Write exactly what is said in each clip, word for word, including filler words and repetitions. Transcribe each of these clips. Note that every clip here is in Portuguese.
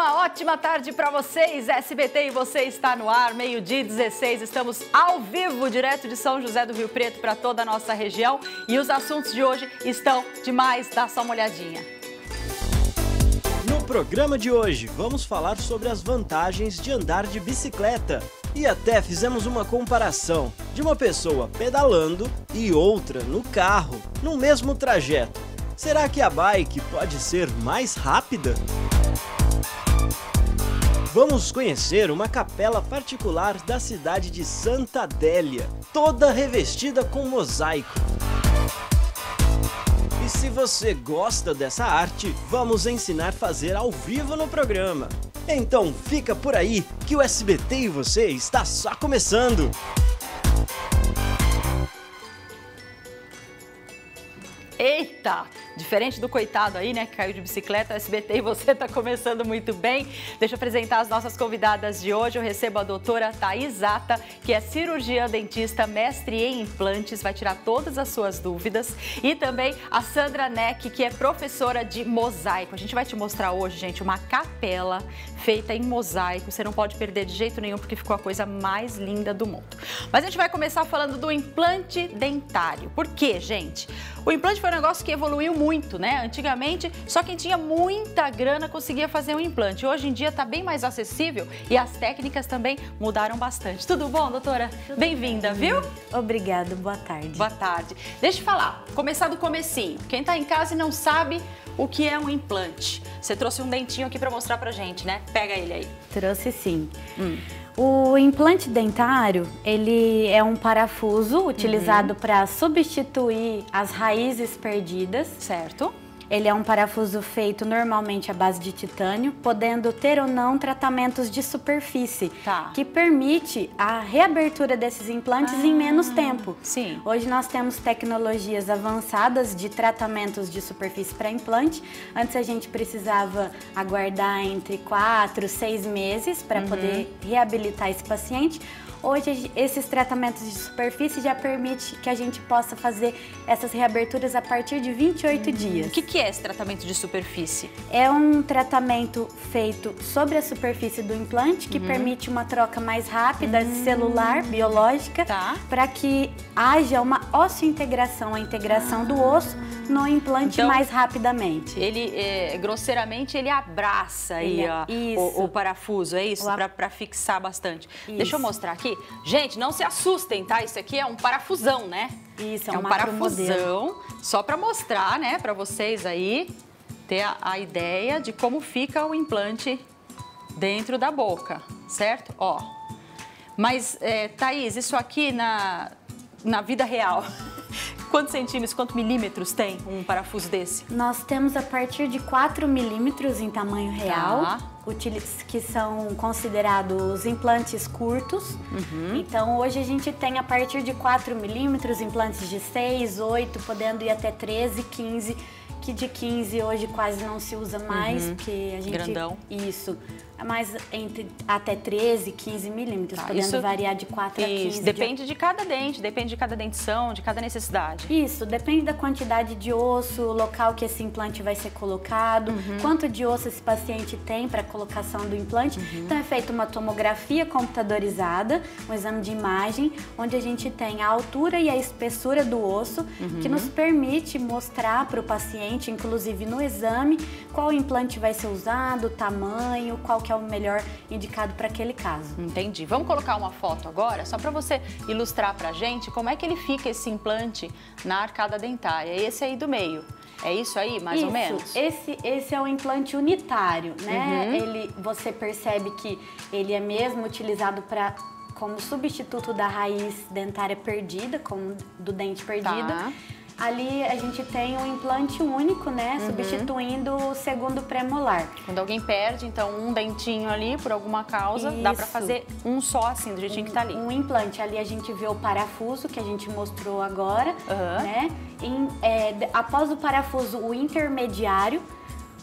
Uma ótima tarde para vocês, S B T e você está no ar, meio-dia dezesseis, estamos ao vivo, direto de São José do Rio Preto para toda a nossa região e os assuntos de hoje estão demais, dá só uma olhadinha. No programa de hoje, vamos falar sobre as vantagens de andar de bicicleta e até fizemos uma comparação de uma pessoa pedalando e outra no carro, no mesmo trajeto. Será que a bike pode ser mais rápida? Vamos conhecer uma capela particular da cidade de Santa Adélia, toda revestida com mosaico. E se você gosta dessa arte, vamos ensinar a fazer ao vivo no programa. Então fica por aí que o S B T e você está só começando! Eita! Diferente do coitado aí, né, que caiu de bicicleta, o S B T e você tá começando muito bem. Deixa eu apresentar as nossas convidadas de hoje. Eu recebo a doutora Thaís Zata, que é cirurgiã dentista, mestre em implantes, vai tirar todas as suas dúvidas. E também a Sandra Neck, que é professora de mosaico. A gente vai te mostrar hoje, gente, uma capela feita em mosaico. Você não pode perder de jeito nenhum, porque ficou a coisa mais linda do mundo. Mas a gente vai começar falando do implante dentário. Por quê, gente? O implante foi um negócio que evoluiu muito, né? Antigamente, só quem tinha muita grana conseguia fazer um implante. Hoje em dia está bem mais acessível e as técnicas também mudaram bastante. Tudo bom, doutora? Bem-vinda, viu? Obrigada, boa tarde. Boa tarde. Deixa eu falar, começar do comecinho. Quem está em casa e não sabe o que é um implante. Você trouxe um dentinho aqui para mostrar pra gente, né? Pega ele aí. Trouxe sim. Hum. O implante dentário, ele é um parafuso utilizado uhum. para substituir as raízes perdidas. Certo. Ele é um parafuso feito normalmente à base de titânio, podendo ter ou não tratamentos de superfície, tá. que permite a reabertura desses implantes ah, em menos tempo. Sim. Hoje nós temos tecnologias avançadas de tratamentos de superfície para implante. Antes a gente precisava aguardar entre quatro, seis meses para uhum. poder reabilitar esse paciente. Hoje, esses tratamentos de superfície já permite que a gente possa fazer essas reaberturas a partir de vinte e oito hum. dias. O que, que é esse tratamento de superfície? É um tratamento feito sobre a superfície do implante, que uhum. permite uma troca mais rápida, hum. celular, biológica, tá. para que haja uma osseointegração, a integração ah. do osso no implante então, mais rapidamente. Ele, é, grosseiramente, ele abraça ele, aí, ó, o, o parafuso, é isso? Para fixar bastante. Isso. Deixa eu mostrar aqui. Gente, não se assustem, tá? Isso aqui é um parafusão, né? Isso, é um, é um parafusão, só para mostrar, né, para vocês aí, ter a, a ideia de como fica o implante dentro da boca, certo? Ó, mas, é, Thaís, isso aqui na, na vida real... Quantos centímetros, quantos milímetros tem um parafuso desse? Nós temos a partir de quatro milímetros em tamanho real, tá. que são considerados implantes curtos. Uhum. Então, hoje a gente tem a partir de quatro milímetros, implantes de seis, oito, podendo ir até treze, quinze, que de quinze hoje quase não se usa mais, uhum. porque a gente... Grandão. Isso. Mas entre até treze, quinze milímetros, tá, podendo isso, variar de quatro a quinze. Depende de... de cada dente, depende de cada dentição, de cada necessidade. Isso, depende da quantidade de osso, o local que esse implante vai ser colocado, uhum. quanto de osso esse paciente tem para a colocação do implante. Uhum. Então é feita uma tomografia computadorizada, um exame de imagem, onde a gente tem a altura e a espessura do osso, uhum. que nos permite mostrar para o paciente, inclusive no exame, qual implante vai ser usado, o tamanho, qual que é o melhor indicado para aquele caso. Entendi. Vamos colocar uma foto agora, só para você ilustrar para a gente como é que ele fica esse implante na arcada dentária. Esse aí do meio. É isso aí, mais isso, ou menos? Esse, esse é o implante unitário, né? Uhum. Ele, você percebe que ele é mesmo utilizado para como substituto da raiz dentária perdida, como do dente perdido. Tá. Ali a gente tem um implante único, né? Uhum. Substituindo o segundo premolar. Quando alguém perde, então, um dentinho ali, por alguma causa, Isso. dá pra fazer um só, assim, do jeitinho um, que tá ali. Um implante. Ali a gente vê o parafuso, que a gente mostrou agora, uhum. né? Em, é, após o parafuso, o intermediário,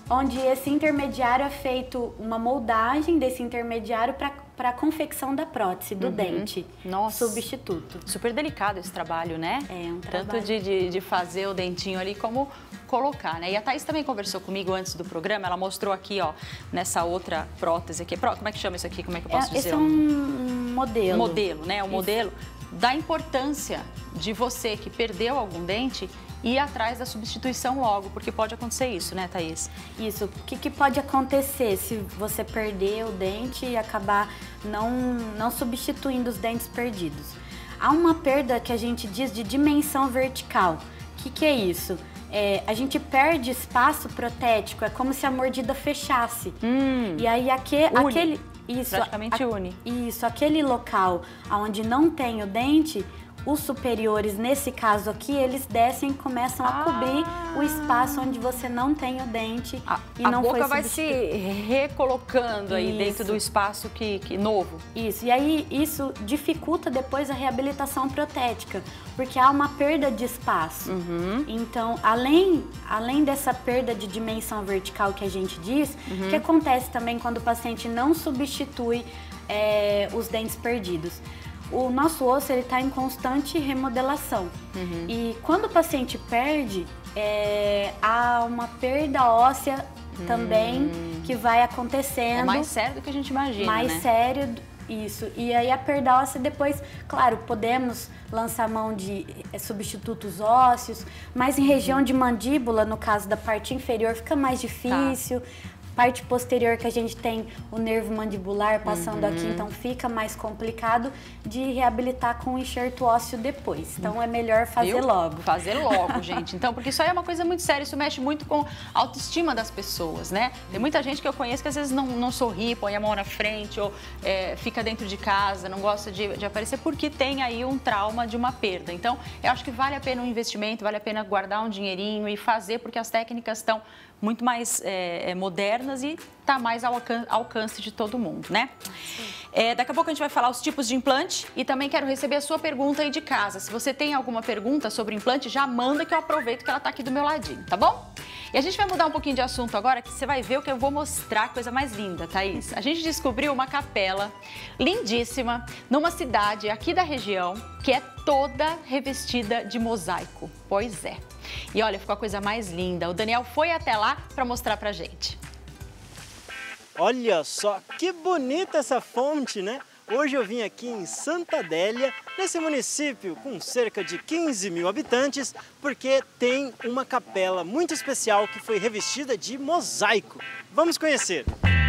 onde esse intermediário é feito uma moldagem desse intermediário para a confecção da prótese, do uhum. dente. Nossa. Substituto. Super delicado esse trabalho, né? É um trabalho. Tanto de, de, de fazer o dentinho ali, como colocar, né? E a Thaís também conversou comigo antes do programa, ela mostrou aqui, ó, nessa outra prótese aqui. Como é que chama isso aqui? Como é que eu posso é, dizer? Esse é um modelo. Modelo, né? O modelo da importância de você que perdeu algum dente ir atrás da substituição logo, porque pode acontecer isso, né, Thaís? Isso. O que, que pode acontecer se você perder o dente e acabar não, não substituindo os dentes perdidos? Há uma perda que a gente diz de dimensão vertical. O que, que é isso? É, a gente perde espaço protético, é como se a mordida fechasse. Hum, e aí aque, aquele... Isso, praticamente a, une. Isso, aquele local onde não tem o dente, os superiores, nesse caso aqui, eles descem e começam a ah. cobrir o espaço onde você não tem o dente a, e a não boca foi vai se recolocando aí isso. dentro do espaço que, que novo. Isso, e aí isso dificulta depois a reabilitação protética, porque há uma perda de espaço. Uhum. Então, além, além dessa perda de dimensão vertical que a gente diz, uhum. que acontece também quando o paciente não substitui é, os dentes perdidos. O nosso osso está em constante remodelação. Uhum. E quando o paciente perde, é, há uma perda óssea hum. também que vai acontecendo. É mais sério do que a gente imagina, Mais né? sério, isso. E aí a perda óssea depois, claro, podemos lançar mão de substitutos ósseos, mas em região uhum. de mandíbula, no caso da parte inferior, fica mais difícil. Tá. Parte posterior que a gente tem o nervo mandibular passando uhum. aqui, então fica mais complicado de reabilitar com o enxerto ósseo depois. Então é melhor fazer Viu? logo. Fazer logo, gente. Então, porque isso aí é uma coisa muito séria, isso mexe muito com a autoestima das pessoas, né? Tem muita gente que eu conheço que às vezes não, não sorri, põe a mão na frente ou é, fica dentro de casa, não gosta de, de aparecer porque tem aí um trauma de uma perda. Então, eu acho que vale a pena um investimento, vale a pena guardar um dinheirinho e fazer, porque as técnicas estão muito mais é, modernas e está mais ao alcance, ao alcance de todo mundo, né? É, daqui a pouco a gente vai falar os tipos de implante e também quero receber a sua pergunta aí de casa. Se você tem alguma pergunta sobre implante, já manda que eu aproveito que ela está aqui do meu ladinho, tá bom? E a gente vai mudar um pouquinho de assunto agora, que você vai ver o que eu vou mostrar, coisa mais linda, Thaís. A gente descobriu uma capela lindíssima numa cidade aqui da região que é toda revestida de mosaico. Pois é. E olha, ficou a coisa mais linda. O Daniel foi até lá para mostrar pra gente. Olha só, que bonita essa fonte, né? Hoje eu vim aqui em Santa Adélia, nesse município com cerca de quinze mil habitantes, porque tem uma capela muito especial que foi revestida de mosaico. Vamos conhecer!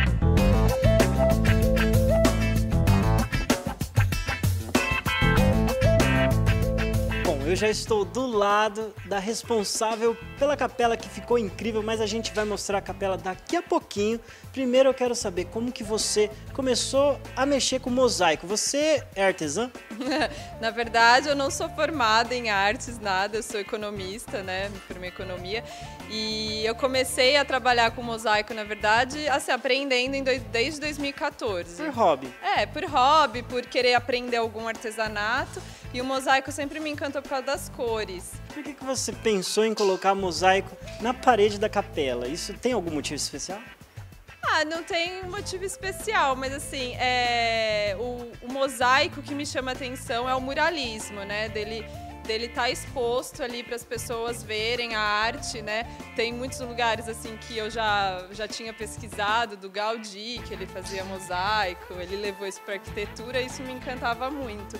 Eu já estou do lado da responsável pela capela, que ficou incrível, mas a gente vai mostrar a capela daqui a pouquinho. Primeiro eu quero saber como que você começou a mexer com mosaico. Você é artesã? Na verdade, eu não sou formada em artes, nada, eu sou economista, né? Me formei em economia. E eu comecei a trabalhar com mosaico, na verdade, assim, aprendendo em dois, desde dois mil e quatorze. Por hobby? É, por hobby, por querer aprender algum artesanato. E o mosaico sempre me encantou por causa das cores. Por que que você pensou em colocar mosaico na parede da capela? Isso tem algum motivo especial? Ah, não tem motivo especial, mas assim, é... o, o mosaico que me chama a atenção é o muralismo, né? Dele dele tá exposto ali para as pessoas verem a arte, né? Tem muitos lugares assim que eu já, já tinha pesquisado, do Gaudí, que ele fazia mosaico, ele levou isso para arquitetura, e isso me encantava muito.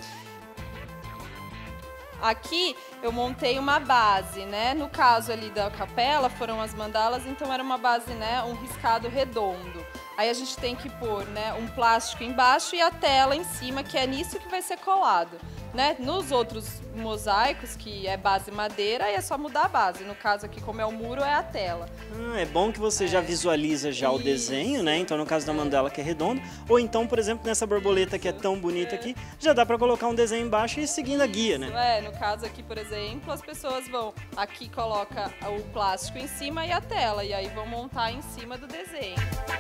Aqui eu montei uma base, né? No caso ali da capela foram as mandalas, então era uma base, né? Um riscado redondo. Aí a gente tem que pôr, né? Um plástico embaixo e a tela em cima, que é nisso que vai ser colado, né? Nos outros mosaicos, que é base madeira, aí é só mudar a base. No caso aqui, como é o muro, é a tela. Ah, é bom que você é. já visualiza já Isso. o desenho, né? Então, no caso da mandala, que é redonda, ou então, por exemplo, nessa borboleta que é tão bonita é. aqui, já dá para colocar um desenho embaixo e seguindo a guia, né? É, no caso aqui, por exemplo, as pessoas vão, aqui coloca o plástico em cima e a tela, e aí vão montar em cima do desenho.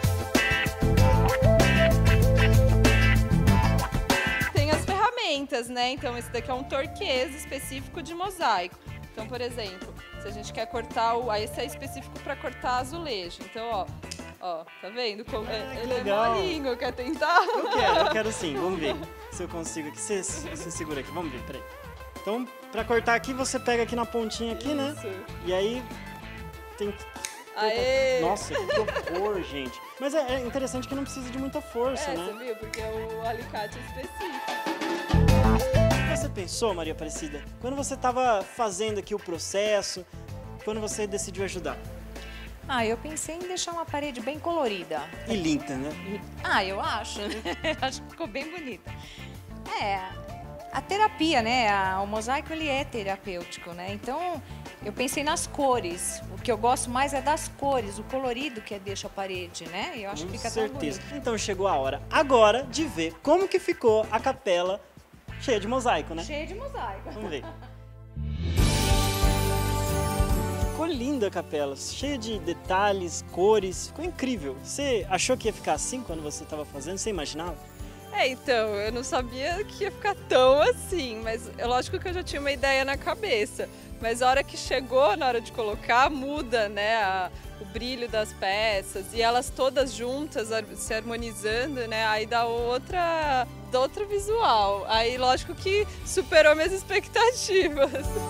Tem as ferramentas, né? Então esse daqui é um torquês específico de mosaico. Então, por exemplo, Se a gente quer cortar, o, esse é específico para cortar azulejo. Então, ó, ó, tá vendo? Como, Ah, ele legal. é molinho, quer tentar? Eu quero, eu quero sim, vamos ver se eu consigo aqui. Você, você segura aqui, vamos ver, peraí. Então, pra cortar aqui, você pega aqui na pontinha aqui, né? Isso. E aí tem que... Aê! Nossa, que horror, gente. Mas é, é interessante que não precisa de muita força, É, né? você viu? Porque o alicate é específico. Você pensou, Maria Aparecida, quando você estava fazendo aqui o processo, quando você decidiu ajudar? Ah, eu pensei em deixar uma parede bem colorida. E limpa, né? Ah, eu acho. Acho que ficou bem bonita. É, a terapia, né? A- o mosaico, ele é terapêutico, né? Então, eu pensei nas cores. O que eu gosto mais é das cores, o colorido que deixa a parede, né? E eu acho Com que fica tão certeza. bonito. Então chegou a hora agora de ver como que ficou a capela cheia de mosaico, né? Cheio de mosaico. Vamos ver. Ficou linda a capela, cheia de detalhes, cores, ficou incrível. Você achou que ia ficar assim quando você estava fazendo? Você imaginava? É, então, eu não sabia que ia ficar tão assim, mas é lógico que eu já tinha uma ideia na cabeça. Mas a hora que chegou, na hora de colocar, muda, né, a- o brilho das peças e elas todas juntas, har- se harmonizando, né, aí dá outra, dá outro visual. Aí, lógico que superou minhas expectativas.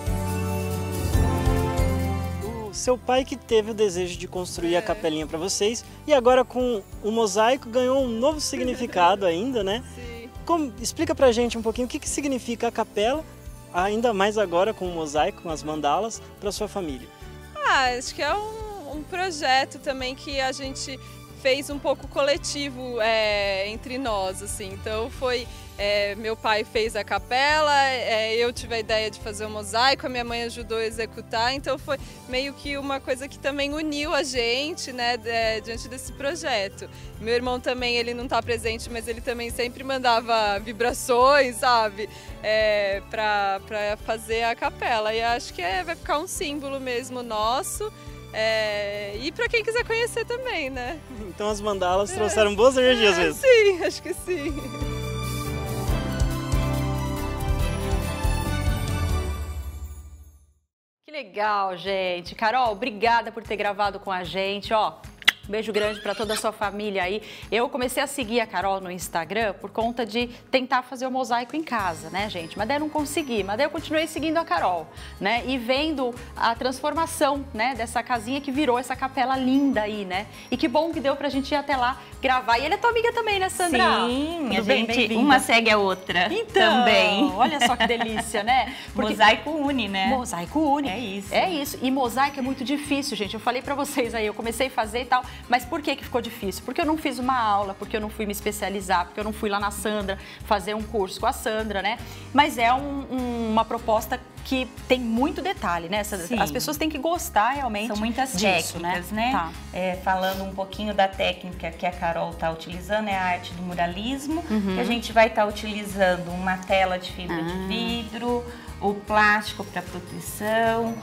O seu pai que teve o desejo de construir a capelinha para vocês e agora com o mosaico ganhou um novo significado ainda, né? Sim. Como, explica pra gente um pouquinho o que, que significa a capela, ainda mais agora com o mosaico, com as mandalas, para sua família. Ah, acho que é um, um projeto também que a gente fez um pouco coletivo é, entre nós, assim. Então foi, é, meu pai fez a capela, é, eu tive a ideia de fazer o mosaico, a minha mãe ajudou a executar, então foi meio que uma coisa que também uniu a gente, né, é, diante desse projeto. Meu irmão também, ele não está presente, mas ele também sempre mandava vibrações, sabe, é, para para fazer a capela. E acho que é, vai ficar um símbolo mesmo nosso. É, e para quem quiser conhecer também, né? Então as mandalas trouxeram boas energias É, mesmo. sim, acho que sim. Que legal, gente. Carol, obrigada por ter gravado com a gente, ó. Um beijo grande para toda a sua família aí. Eu comecei a seguir a Carol no Instagram por conta de tentar fazer o mosaico em casa, né, gente? Mas daí eu não consegui, mas daí eu continuei seguindo a Carol, né? E vendo a transformação, né, dessa casinha que virou essa capela linda aí, né? E que bom que deu pra gente ir até lá gravar. E ele é tua amiga também, né, Sandra? Sim, Tudo a bem? gente, Bem-vinda. uma segue a outra Então, também. olha só que delícia, né? Mosaico une, né? Mosaico une. É isso. É isso. E mosaico é muito difícil, gente. Eu falei pra vocês aí, eu comecei a fazer e tal, mas por que que ficou difícil? Porque eu não fiz uma aula, porque eu não fui me especializar, porque eu não fui lá na Sandra fazer um curso com a Sandra, né? Mas é um- um- uma proposta que tem muito detalhe, né, Sandra? Sim. As pessoas têm que gostar realmente São muitas disso, técnicas, né? Tá. É, falando um pouquinho da técnica que a Carol está utilizando, é a arte do muralismo, Uhum. que a gente vai estar utilizando uma tela de fibra Ah. de vidro, o plástico para proteção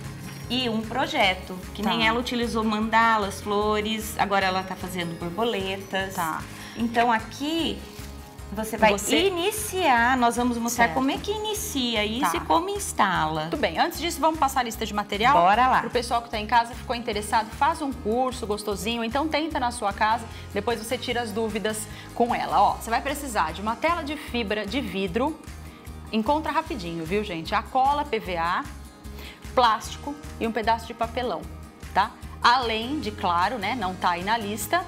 e um projeto, que Tá. nem ela utilizou mandalas, flores, agora ela está fazendo borboletas. Tá. Então aqui você vai Você- iniciar, nós vamos mostrar Certo. como é que inicia isso Tá. e como instala. Tudo bem, antes disso, vamos passar a lista de material? Bora lá. Para o pessoal que está em casa, ficou interessado, faz um curso gostosinho, então tenta na sua casa, depois você tira as dúvidas com ela. Ó, você vai precisar de uma tela de fibra de vidro, encontra rapidinho, viu, gente? A cola P V A, plástico e um pedaço de papelão, tá? Além de, claro, né, não tá aí na lista,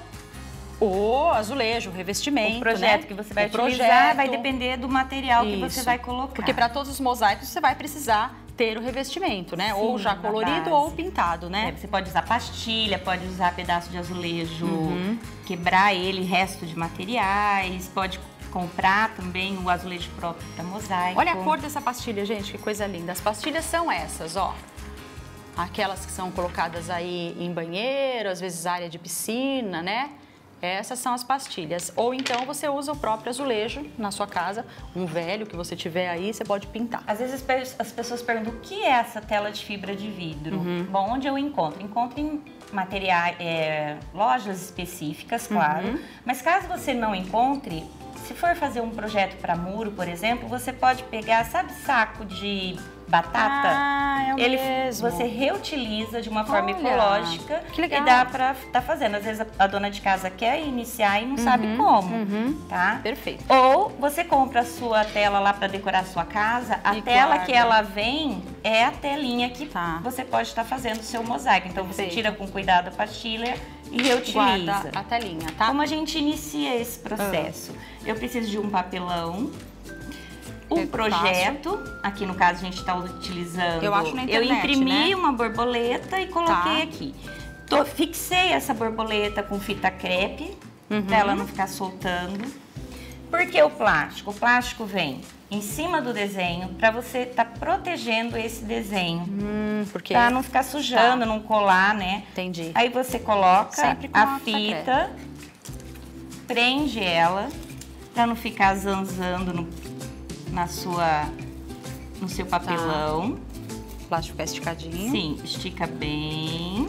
o azulejo, o revestimento, O projeto né? que você vai O utilizar projeto. vai depender do material que você Isso. vai colocar. Porque para todos os mosaicos você vai precisar ter o revestimento, né? Sim, ou já na colorido base. ou pintado, né? É, você pode usar pastilha, pode usar pedaço de azulejo, Uhum. quebrar ele, resto de materiais, pode comprar também o azulejo próprio para mosaico. Olha a cor dessa pastilha, gente, que coisa linda. As pastilhas são essas, ó. Aquelas que são colocadas aí em banheiro, às vezes área de piscina, né? Essas são as pastilhas. Ou então você usa o próprio azulejo na sua casa, um velho que você tiver aí, você pode pintar. Às vezes as pe- as pessoas perguntam o que é essa tela de fibra de vidro. Uhum. Bom, onde eu encontro? Encontro em materiais, é, lojas específicas, claro. Uhum. Mas caso você não encontre, se for fazer um projeto para muro, por exemplo, você pode pegar, sabe, saco de batata. Ah, é o ele, mesmo. Você reutiliza de uma forma Olha, ecológica que legal. e dá pra estar tá fazendo. Às vezes a, a dona de casa quer iniciar e não uhum, sabe como, uhum. tá? Perfeito. Ou você compra a sua tela lá para decorar a sua casa, a e tela guarda. que ela vem é a telinha que tá. você pode estar tá fazendo o seu mosaico. Então Perfeito. você tira com cuidado a pastilha e reutiliza. Guarda a telinha, tá? Como a gente inicia esse processo? Ah. Eu preciso de um papelão, um eu projeto, faço. Aqui no caso a gente está utilizando, eu, acho na internet, eu imprimi né? uma borboleta e coloquei tá. aqui. Tô, fixei essa borboleta com fita crepe, uhum. para ela não ficar soltando. Por que o plástico? O plástico vem em cima do desenho para você estar tá protegendo esse desenho. Hum, porque... Para não ficar sujando, tá. não colar, né? Entendi. Aí você coloca Sempre a fita, prende ela, para não ficar zanzando no, na sua, no seu papelão. Tá. O plástico é esticadinho. Sim, estica bem.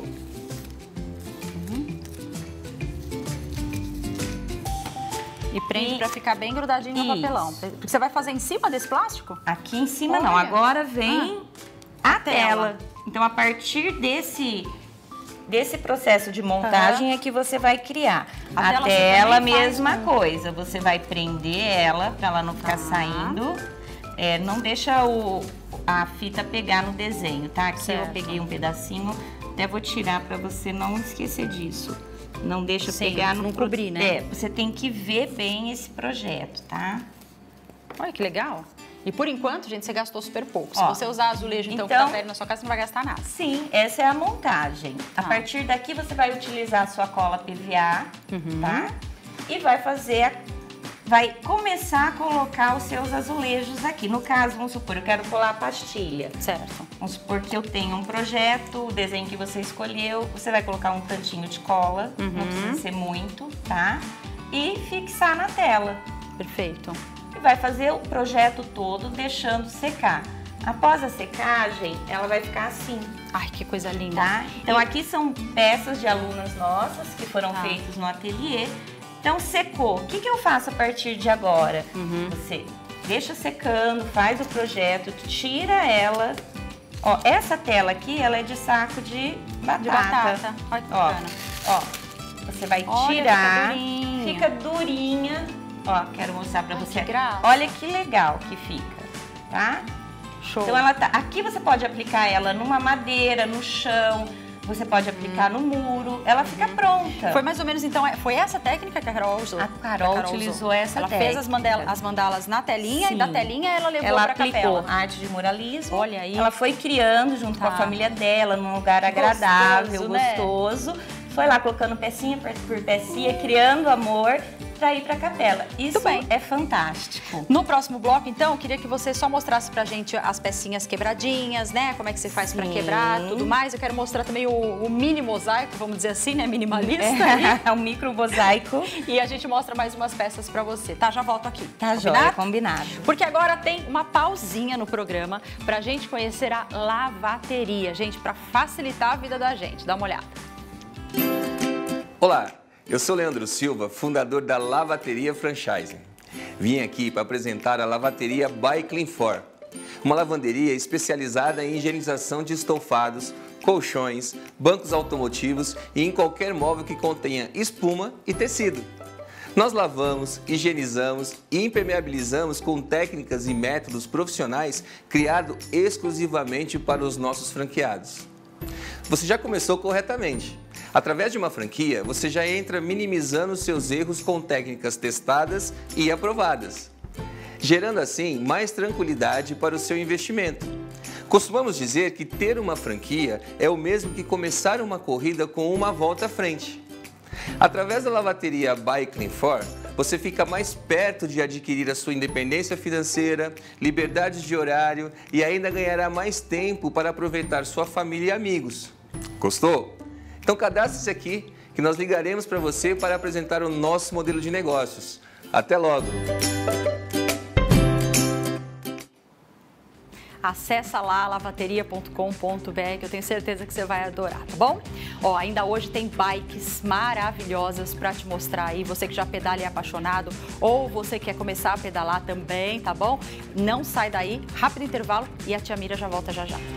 E prende para ficar bem grudadinho Isso. no papelão. Porque você vai fazer em cima desse plástico? Aqui em cima Olha. não, agora vem ah, a tela. tela. Então, a partir desse, desse processo de montagem uhum. é que você vai criar. A, a tela, tela mesma faz, coisa. Você vai prender ela para ela não ficar tá. saindo. É, não deixa o, a fita pegar no desenho, tá? Aqui certo. eu peguei um pedacinho, até vou tirar para você não esquecer disso. Não deixa Sim, pegar no... Não cobrir, né? É, você tem que ver bem esse projeto, tá? Olha que legal. E por enquanto, gente, você gastou super pouco. Ó, Se você usar azulejo, então, então, que tá perto na sua casa, você não vai gastar nada. Sim, essa é a montagem. Tá. A partir daqui, você vai utilizar a sua cola P V A, uhum. tá? E vai fazer... A... Vai começar a colocar os seus azulejos aqui. No caso, vamos supor, eu quero colar a pastilha. Certo. Vamos supor que eu tenho um projeto, o desenho que você escolheu, você vai colocar um tantinho de cola, uhum. não precisa ser muito, tá? E fixar na tela. Perfeito. E vai fazer o projeto todo deixando secar. Após a secagem, ela vai ficar assim. Ai, que coisa linda. Tá? Então, aqui são peças de alunas nossas que foram tá. feitas no ateliê. Então, secou. O que, que eu faço a partir de agora? Uhum. Você deixa secando, faz o projeto, tira ela. Ó, essa tela aqui, ela é de saco de batata. De batata. Olha que ó, bacana. ó, você vai Olha, tirar. Fica durinha. Fica durinha. Ó, quero mostrar pra Ai, você. Que graça. Olha que legal que fica, tá? Show. Então, ela tá. Aqui você pode aplicar ela numa madeira, no chão. Você pode aplicar hum. no muro, ela fica pronta. Foi mais ou menos, então, foi essa técnica que a Carol usou? A Carol, a Carol utilizou usou. essa ela técnica. Ela fez as, mandala, as mandalas na telinha Sim. e da telinha ela levou ela pra aplicou capela. arte de muralismo. Olha aí. Ela foi criando junto tá. com a família dela, num lugar gostoso, agradável, né? gostoso. Foi lá colocando pecinha por pecinha, criando amor para ir para a capela. Isso bem. é fantástico. No próximo bloco, então, eu queria que você só mostrasse pra gente as pecinhas quebradinhas, né? Como é que você faz para quebrar, tudo mais. Eu quero mostrar também o, o mini mosaico, vamos dizer assim, né? Minimalista. É um micro mosaico. E a gente mostra mais umas peças para você, tá? Já volto aqui. Tá, joia, combinado. Porque agora tem uma pausinha no programa pra gente conhecer a lavateria, gente, para facilitar a vida da gente. Dá uma olhada. Olá, eu sou Leandro Silva, fundador da Lavateria Franchising. Vim aqui para apresentar a Lavateria by Clean For, uma lavanderia especializada em higienização de estofados, colchões, bancos automotivos e em qualquer móvel que contenha espuma e tecido. Nós lavamos, higienizamos e impermeabilizamos com técnicas e métodos profissionais criados exclusivamente para os nossos franqueados. Você já começou corretamente. Através de uma franquia, você já entra minimizando seus erros com técnicas testadas e aprovadas, gerando assim mais tranquilidade para o seu investimento. Costumamos dizer que ter uma franquia é o mesmo que começar uma corrida com uma volta à frente. Através da Lavateria by Clean For, você fica mais perto de adquirir a sua independência financeira, liberdade de horário e ainda ganhará mais tempo para aproveitar sua família e amigos. Gostou? Então cadastre-se aqui que nós ligaremos para você para apresentar o nosso modelo de negócios. Até logo! acessa lá lavateria ponto com ponto br, que eu tenho certeza que você vai adorar, tá bom? Ó, ainda hoje tem bikes maravilhosas para te mostrar aí, você que já pedala e é apaixonado, ou você que quer começar a pedalar também, tá bom? Não sai daí, rápido intervalo e a tia Mira já volta já já.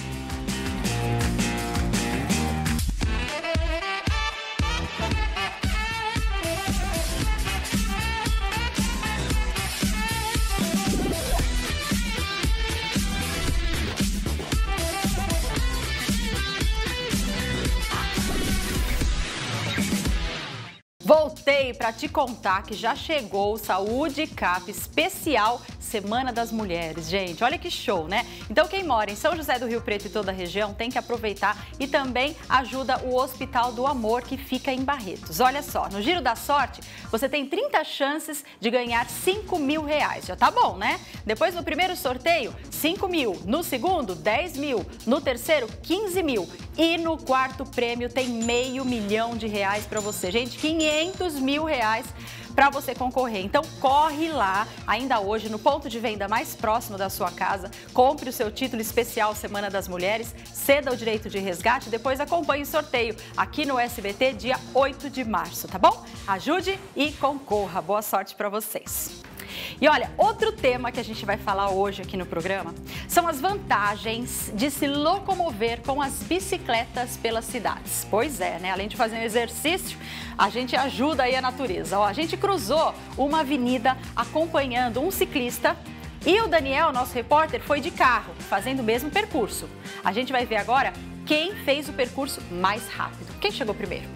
Voltei para te contar que já chegou o Saúde Cap especial Semana das Mulheres, gente, olha que show, né? Então quem mora em São José do Rio Preto e toda a região tem que aproveitar e também ajuda o Hospital do Amor, que fica em Barretos. Olha só, no Giro da Sorte, você tem trinta chances de ganhar cinco mil reais, já tá bom, né? Depois no primeiro sorteio, cinco mil, no segundo, dez mil, no terceiro, quinze mil e no quarto prêmio tem meio milhão de reais para você, gente, quinhentos mil reais para você concorrer. Então corre lá, ainda hoje, no ponto de venda mais próximo da sua casa, compre o seu título especial Semana das Mulheres, ceda o direito de resgate, depois acompanhe o sorteio aqui no S B T dia oito de março, tá bom? Ajude e concorra. Boa sorte para vocês. E olha, outro tema que a gente vai falar hoje aqui no programa são as vantagens de se locomover com as bicicletas pelas cidades. Pois é, né? Além de fazer um exercício, a gente ajuda aí a natureza. Ó, a gente cruzou uma avenida acompanhando um ciclista e o Daniel, nosso repórter, foi de carro, fazendo o mesmo percurso. A gente vai ver agora quem fez o percurso mais rápido. Quem chegou primeiro?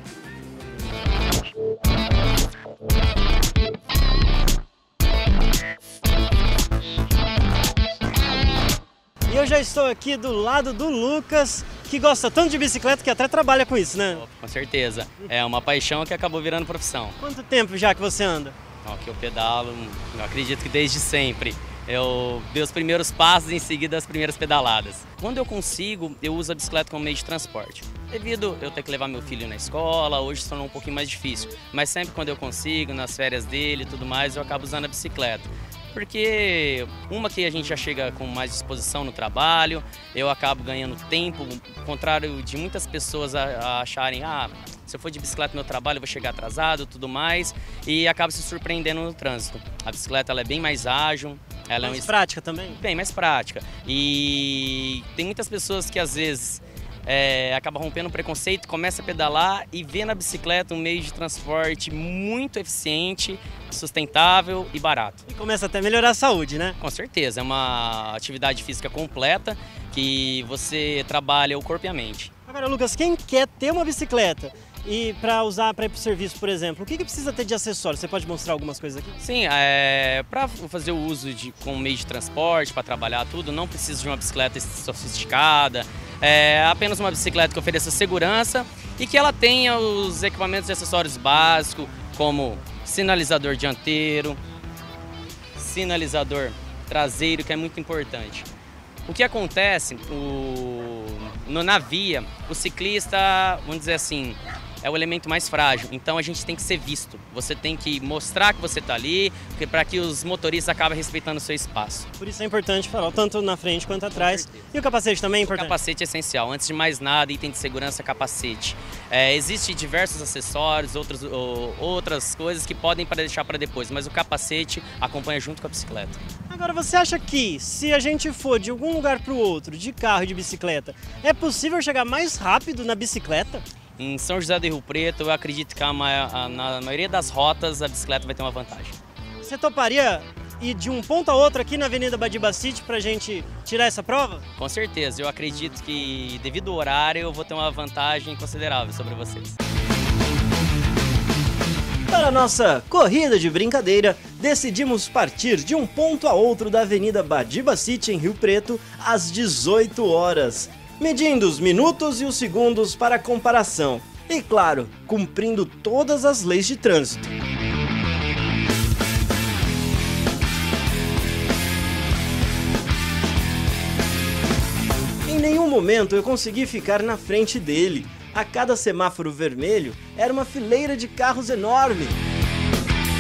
E eu já estou aqui do lado do Lucas, que gosta tanto de bicicleta que até trabalha com isso, né? Com certeza. É uma paixão que acabou virando profissão. Quanto tempo já que você anda? Ó, que eu pedalo, eu acredito que desde sempre. Eu dei os primeiros passos e em seguida as primeiras pedaladas. Quando eu consigo, eu uso a bicicleta como meio de transporte. Devido eu ter que levar meu filho na escola, hoje se tornou um pouquinho mais difícil. Mas sempre quando eu consigo, nas férias dele e tudo mais, eu acabo usando a bicicleta. Porque uma que a gente já chega com mais disposição no trabalho, eu acabo ganhando tempo, ao contrário de muitas pessoas a, a acharem, ah, se eu for de bicicleta no meu trabalho eu vou chegar atrasado e tudo mais, e acaba se surpreendendo no trânsito. A bicicleta ela é bem mais ágil. Ela mais é um... prática também? Bem mais prática. E tem muitas pessoas que às vezes é, acabam rompendo o preconceito, começa a pedalar e vê na bicicleta um meio de transporte muito eficiente, sustentável e barato. E começa até a melhorar a saúde, né? Com certeza, é uma atividade física completa que você trabalha o corpo e a mente. Agora, Lucas, quem quer ter uma bicicleta e para usar para ir para o serviço, por exemplo, o que, que precisa ter de acessórios? Você pode mostrar algumas coisas aqui? Sim, é, para fazer o uso de como meio de transporte, para trabalhar tudo, não precisa de uma bicicleta sofisticada, é apenas uma bicicleta que ofereça segurança e que ela tenha os equipamentos e acessórios básicos, como sinalizador dianteiro, sinalizador traseiro, que é muito importante. O que acontece o, no, na via, o ciclista, vamos dizer assim, é o elemento mais frágil, então a gente tem que ser visto. Você tem que mostrar que você está ali, para que os motoristas acabem respeitando o seu espaço. Por isso é importante falar, tanto na frente quanto atrás. E o capacete também é importante? O capacete é essencial. Antes de mais nada, item de segurança, capacete. É, Existem diversos acessórios, outros, ou, outras coisas que podem para deixar para depois, mas o capacete acompanha junto com a bicicleta. Agora, você acha que se a gente for de algum lugar para o outro, de carro e de bicicleta, é possível chegar mais rápido na bicicleta? Em São José do Rio Preto, eu acredito que a, a, na maioria das rotas a bicicleta vai ter uma vantagem. Você toparia ir de um ponto a outro aqui na Avenida Badibacite para a gente tirar essa prova? Com certeza, eu acredito que devido ao horário eu vou ter uma vantagem considerável sobre vocês. Para a nossa corrida de brincadeira, decidimos partir de um ponto a outro da Avenida Badibacite em Rio Preto às dezoito horas. Medindo os minutos e os segundos para comparação. E, claro, cumprindo todas as leis de trânsito. Em nenhum momento eu consegui ficar na frente dele. A cada semáforo vermelho era uma fileira de carros enorme.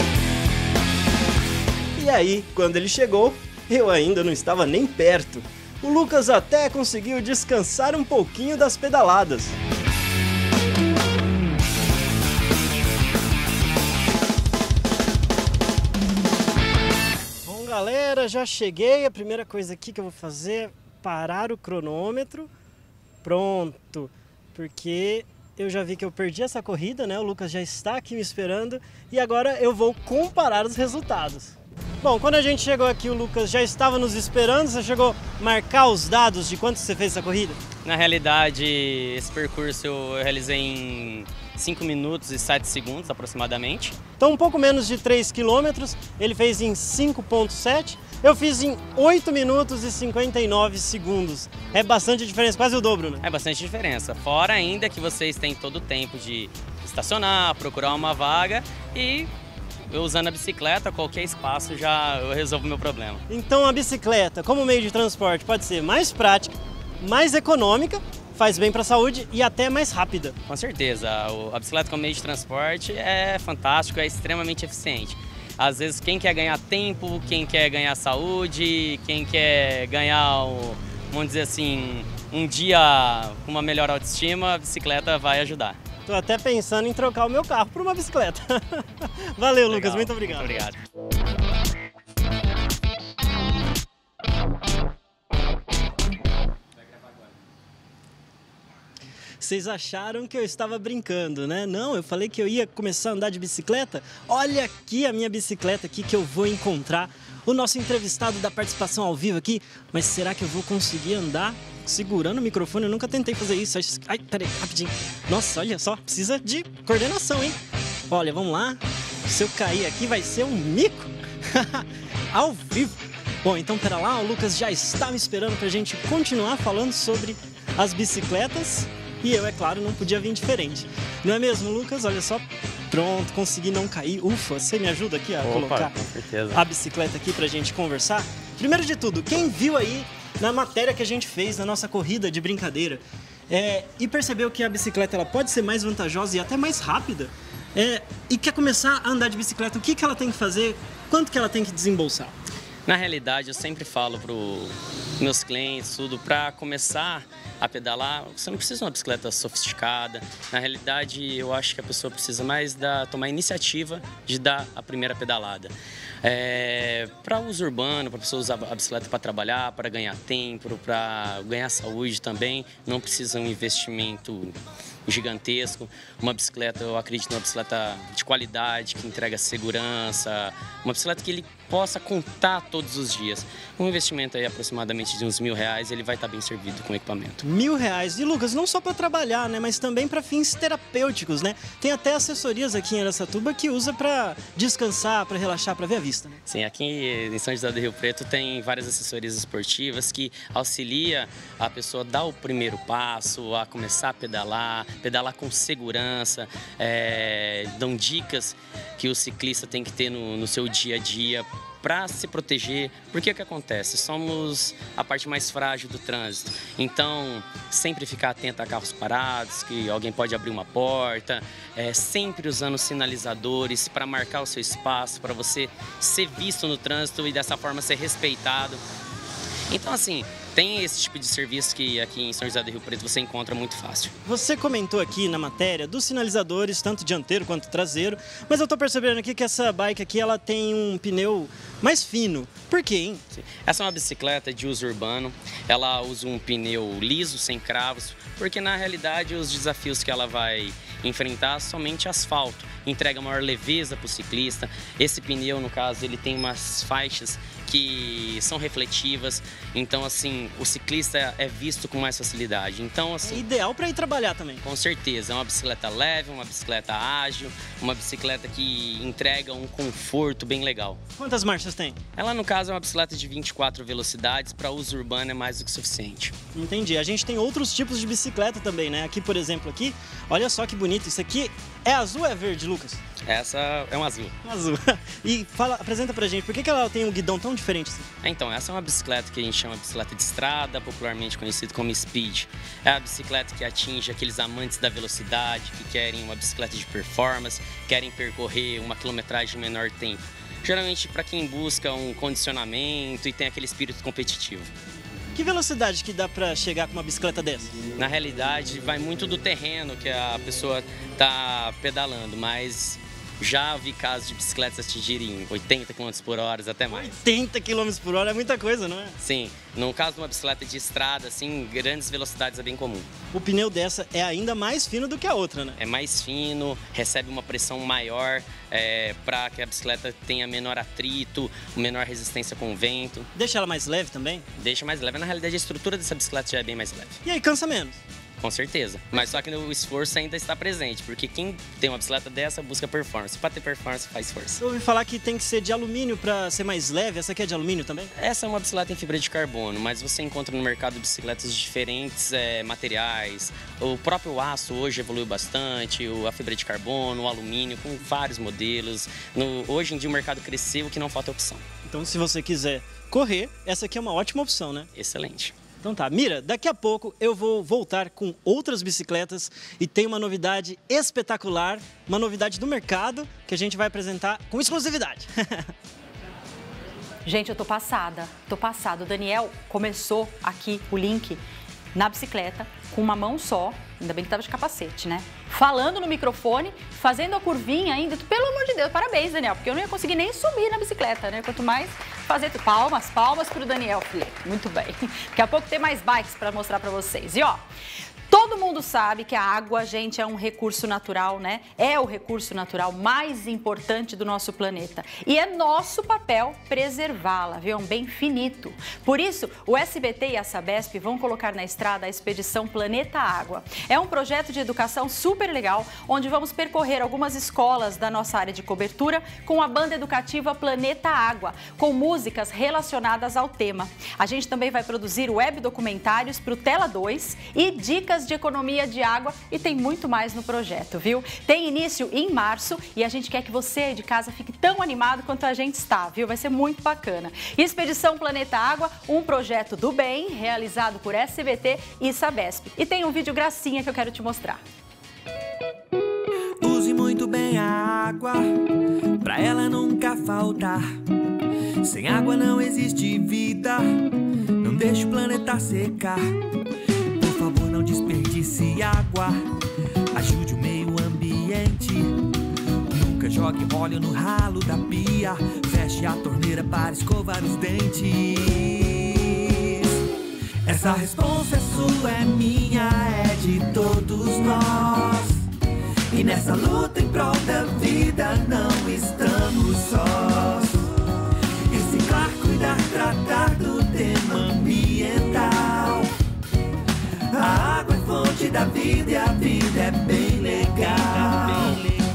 E aí, quando ele chegou, eu ainda não estava nem perto. o Lucas até conseguiu descansar um pouquinho das pedaladas. Bom, galera, já cheguei. A primeira coisa aqui que eu vou fazer é parar o cronômetro. Pronto, porque eu já vi que eu perdi essa corrida, né? O Lucas já está aqui me esperando e agora eu vou comparar os resultados. Bom, quando a gente chegou aqui, o Lucas já estava nos esperando. Você chegou a marcar os dados de quanto você fez essa corrida? Na realidade, esse percurso eu realizei em cinco minutos e sete segundos aproximadamente. Então um pouco menos de três quilômetros, ele fez em cinco ponto sete. Eu fiz em oito minutos e cinquenta e nove segundos. É bastante diferença, quase o dobro, né? É bastante diferença. Fora ainda que vocês têm todo o tempo de estacionar, procurar uma vaga e eu usando a bicicleta, qualquer espaço já eu resolvo o meu problema. Então a bicicleta, como meio de transporte, pode ser mais prática, mais econômica, faz bem para a saúde e até mais rápida. Com certeza. A bicicleta como meio de transporte é fantástico, é extremamente eficiente. Às vezes quem quer ganhar tempo, quem quer ganhar saúde, quem quer ganhar, vamos dizer assim, um dia com uma melhor autoestima, a bicicleta vai ajudar. Tô até pensando em trocar o meu carro por uma bicicleta. Valeu, legal. Lucas, muito obrigado. Muito obrigado. Vocês acharam que eu estava brincando, né? Não, eu falei que eu ia começar a andar de bicicleta. Olha aqui a minha bicicleta aqui que eu vou encontrar o nosso entrevistado da participação ao vivo aqui. Mas será que eu vou conseguir andar segurando o microfone? Eu nunca tentei fazer isso. Ai, peraí, rapidinho. Nossa, olha só, precisa de coordenação, hein? Olha, vamos lá. Se eu cair aqui vai ser um mico. Ao vivo. Bom, então pera lá, o Lucas já está me esperando pra gente continuar falando sobre as bicicletas. E eu, é claro, não podia vir diferente. Não é mesmo, Lucas? Olha só. Pronto, consegui não cair. Ufa, você me ajuda aqui a Opa, colocar com certeza. a bicicleta aqui pra gente conversar? Primeiro de tudo, quem viu aí na matéria que a gente fez na nossa corrida de brincadeira é, e percebeu que a bicicleta ela pode ser mais vantajosa e até mais rápida é, e quer começar a andar de bicicleta, o que, que ela tem que fazer? Quanto que ela tem que desembolsar? Na realidade, eu sempre falo para os meus clientes, tudo, para começar a pedalar, você não precisa de uma bicicleta sofisticada. Na realidade, eu acho que a pessoa precisa mais da, tomar a iniciativa de dar a primeira pedalada. É, para uso urbano, para a pessoa usar a bicicleta para trabalhar, para ganhar tempo, para ganhar saúde também, não precisa um investimento gigantesco. Uma bicicleta, eu acredito numa bicicleta de qualidade, que entrega segurança, uma bicicleta que ele possa contar todos os dias. Um investimento aí aproximadamente de uns mil reais, ele vai estar bem servido com o equipamento. Mil reais. E Lucas, não só para trabalhar, né, mas também para fins terapêuticos, né? Tem até assessorias aqui em Araçatuba que usa para descansar, para relaxar, para ver a vista, né? Sim, aqui em São José do Rio Preto tem várias assessorias esportivas que auxilia a pessoa a dar o primeiro passo, a começar a pedalar, pedalar com segurança, é, dão dicas que o ciclista tem que ter no, no seu dia a dia para se proteger, porque o que acontece? Somos a parte mais frágil do trânsito, então sempre ficar atento a carros parados, que alguém pode abrir uma porta, é, sempre usando sinalizadores para marcar o seu espaço, para você ser visto no trânsito e dessa forma ser respeitado. Então assim, tem esse tipo de serviço que aqui em São José do Rio Preto você encontra muito fácil. Você comentou aqui na matéria dos sinalizadores, tanto dianteiro quanto traseiro, mas eu tô percebendo aqui que essa bike aqui ela tem um pneu mais fino. Por quê, hein? Sim. Essa é uma bicicleta de uso urbano, ela usa um pneu liso, sem cravos, porque na realidade os desafios que ela vai enfrentar somente asfalto, entrega maior leveza para o ciclista. Esse pneu, no caso, ele tem umas faixas que são refletivas, então assim, o ciclista é visto com mais facilidade. Então assim, é ideal para ir trabalhar também. Com certeza, é uma bicicleta leve, uma bicicleta ágil, uma bicicleta que entrega um conforto bem legal. Quantas marchas tem? Ela no caso é uma bicicleta de vinte e quatro velocidades, para uso urbano é mais do que suficiente. Entendi. A gente tem outros tipos de bicicleta também, né? Aqui, por exemplo, aqui, olha só que bonito. Isso aqui é azul ou é verde, Lucas? Essa é um azul. Um azul. E fala, apresenta pra gente, por que, que ela tem um guidão tão diferente assim? Então, essa é uma bicicleta que a gente chama de bicicleta de estrada, popularmente conhecida como speed. É a bicicleta que atinge aqueles amantes da velocidade, que querem uma bicicleta de performance, querem percorrer uma quilometragem em menor tempo. Geralmente para quem busca um condicionamento e tem aquele espírito competitivo. Que velocidade que dá para chegar com uma bicicleta dessa? Na realidade, vai muito do terreno que a pessoa tá pedalando, mas já vi casos de bicicletas atingirem oitenta quilômetros por hora, até mais. oitenta quilômetros por hora é muita coisa, não é? Sim, no caso de uma bicicleta de estrada, assim, grandes velocidades é bem comum. O pneu dessa é ainda mais fino do que a outra, né? É mais fino, recebe uma pressão maior é, para que a bicicleta tenha menor atrito, menor resistência com o vento. Deixa ela mais leve também? Deixa mais leve. Na realidade, a estrutura dessa bicicleta já é bem mais leve. E aí, cansa menos? Com certeza, mas só que o esforço ainda está presente, porque quem tem uma bicicleta dessa busca performance. Para ter performance, faz força. Eu ouvi falar que tem que ser de alumínio para ser mais leve. Essa aqui é de alumínio também? Essa é uma bicicleta em fibra de carbono, mas você encontra no mercado bicicletas de diferentes é, materiais. O próprio aço hoje evoluiu bastante, a fibra de carbono, o alumínio, com vários modelos. No, hoje em dia o mercado cresceu, o que não falta é opção. Então, se você quiser correr, essa aqui é uma ótima opção, né? Excelente. Então tá, Mira, daqui a pouco eu vou voltar com outras bicicletas e tem uma novidade espetacular, uma novidade do mercado que a gente vai apresentar com exclusividade. Gente, eu tô passada, tô passada. O Daniel começou aqui o link na bicicleta com uma mão só, ainda bem que tava de capacete, né? Falando no microfone, fazendo a curvinha ainda. Pelo amor de Deus, parabéns, Daniel, porque eu não ia conseguir nem subir na bicicleta, né? Quanto mais fazer palmas, palmas pro Daniel, filho. Muito bem. Daqui a pouco tem mais bikes para mostrar para vocês. E ó, todo mundo sabe que a água, gente, é um recurso natural, né? É o recurso natural mais importante do nosso planeta. E é nosso papel preservá-la, viu? É um bem finito. Por isso, o S B T e a Sabesp vão colocar na estrada a expedição Planeta Água. É um projeto de educação super legal, onde vamos percorrer algumas escolas da nossa área de cobertura com a banda educativa Planeta Água, com músicas relacionadas ao tema. A gente também vai produzir web documentários para o Tela dois e dicas de economia de água e tem muito mais no projeto, viu? Tem início em março e a gente quer que você de casa fique tão animado quanto a gente está, viu? Vai ser muito bacana. Expedição Planeta Água, um projeto do bem realizado por S B T e Sabesp. E tem um vídeo gracinha que eu quero te mostrar. Use muito bem a água, pra ela nunca faltar. Sem água não existe vida, não deixe o planeta secar. Por favor, não desperdice água, ajude o meio ambiente. Nunca jogue óleo no ralo da pia, feche a torneira para escovar os dentes. Essa responsa é sua, é minha, é de todos nós. E nessa luta em prol da vida não estamos sós. Reciclar, cuidar, tratar do tema ambiental. A água é fonte da vida e a vida é bem legal.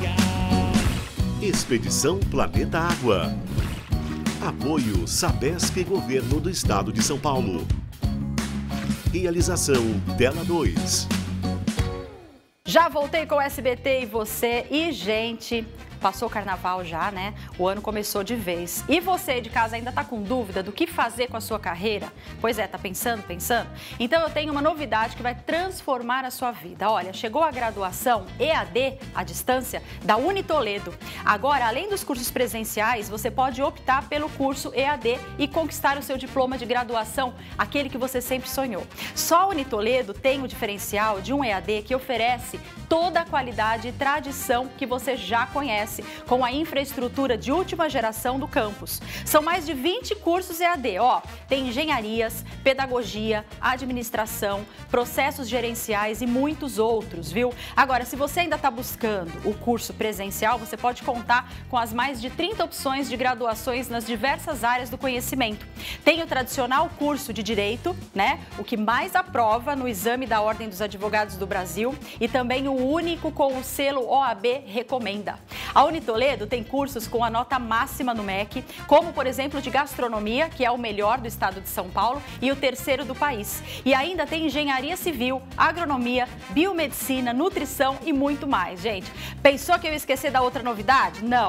Expedição Planeta Água. Apoio Sabesp e Governo do Estado de São Paulo. Realização Tela dois. Já voltei com o S B T e você. E, gente, passou o carnaval já, né? O ano começou de vez. E você de casa ainda tá com dúvida do que fazer com a sua carreira? Pois é, tá pensando, pensando? Então eu tenho uma novidade que vai transformar a sua vida. Olha, chegou a graduação E A D, à distância, da Unitoledo. Agora, além dos cursos presenciais, você pode optar pelo curso E A D e conquistar o seu diploma de graduação, aquele que você sempre sonhou. Só a Unitoledo tem o diferencial de um E A D que oferece toda a qualidade e tradição que você já conhece, com a infraestrutura de última geração do campus. São mais de vinte cursos E A D, ó. Tem engenharias, pedagogia, administração, processos gerenciais e muitos outros, viu? Agora, se você ainda está buscando o curso presencial, você pode contar com as mais de trinta opções de graduações nas diversas áreas do conhecimento. Tem o tradicional curso de Direito, né? O que mais aprova no exame da Ordem dos Advogados do Brasil e também o único com o selo O A B Recomenda. A Unitoledo tem cursos com a nota máxima no M E C, como, por exemplo, de gastronomia, que é o melhor do estado de São Paulo e o terceiro do país. E ainda tem engenharia civil, agronomia, biomedicina, nutrição e muito mais, gente. Pensou que eu ia esquecer da outra novidade? Não.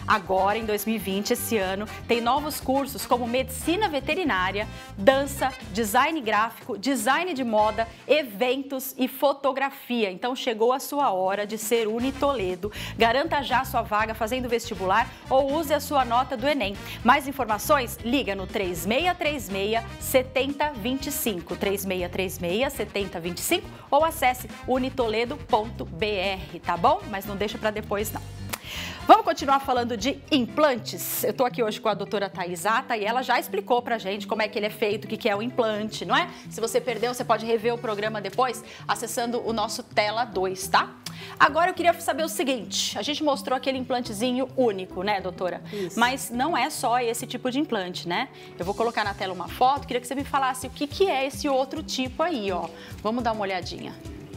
agora em dois mil e vinte, esse ano, tem novos cursos como medicina veterinária, dança, design gráfico, design de moda, eventos e fotografia. Então chegou a sua hora de ser Unitoledo. Garanta já sua vaga fazendo vestibular ou use a sua nota do Enem. Mais informações? Liga no três seis três seis, sete zero dois cinco, três seis três seis, sete zero dois cinco ou acesse unitoledo ponto br, tá bom? Mas não deixa para depois não. Vamos continuar falando de implantes? Eu estou aqui hoje com a doutora Taizata e ela já explicou pra gente como é que ele é feito, o que é o implante, não é? Se você perdeu, você pode rever o programa depois acessando o nosso Tela dois, tá? Agora eu queria saber o seguinte, a gente mostrou aquele implantezinho único, né, doutora? Isso. Mas não é só esse tipo de implante, né? Eu vou colocar na tela uma foto, queria que você me falasse o que, que é esse outro tipo aí, ó. Vamos dar uma olhadinha.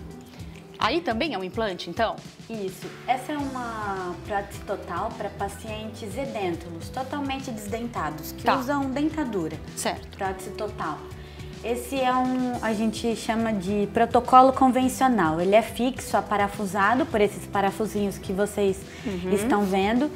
Aí também é um implante, então? Isso. Essa é uma prótese total para pacientes edêntulos, totalmente desdentados, que tá. usam dentadura. Certo. Prótese total. Esse é um, a gente chama de protocolo convencional. Ele é fixo, aparafusado por esses parafusinhos que vocês uhum. estão vendo.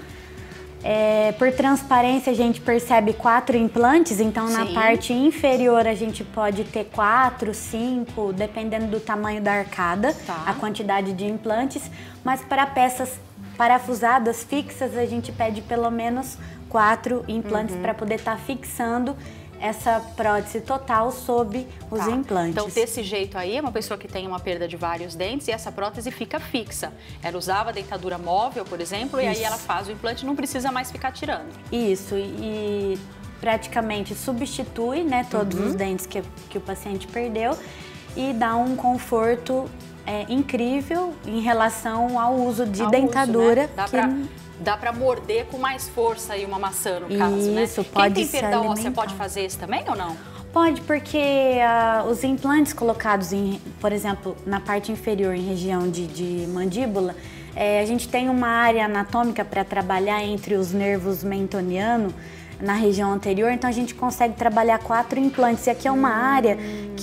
É, por transparência, a gente percebe quatro implantes, então Sim. na parte inferior a gente pode ter quatro, cinco, dependendo do tamanho da arcada, tá. a quantidade de implantes, mas para peças parafusadas fixas a gente pede pelo menos quatro implantes uhum. para poder estar tá fixando essa prótese total sob os tá. implantes. Então, desse jeito aí, é uma pessoa que tem uma perda de vários dentes e essa prótese fica fixa. Ela usava a dentadura móvel, por exemplo, Isso. e aí ela faz o implante e não precisa mais ficar tirando. Isso, e praticamente substitui, né, todos uhum. os dentes que, que o paciente perdeu e dá um conforto é, incrível em relação ao uso de ao dentadura. Uso, né? Dá que... pra... Dá para morder com mais força aí uma maçã, no caso, né? Isso, pode Quem tem perda óssea alimentar. pode fazer isso também ou não? Pode, porque uh, os implantes colocados, em, por exemplo, na parte inferior, em região de, de mandíbula, é, a gente tem uma área anatômica para trabalhar entre os nervos mentoniano, na região anterior, então a gente consegue trabalhar quatro implantes. E aqui é uma hum. área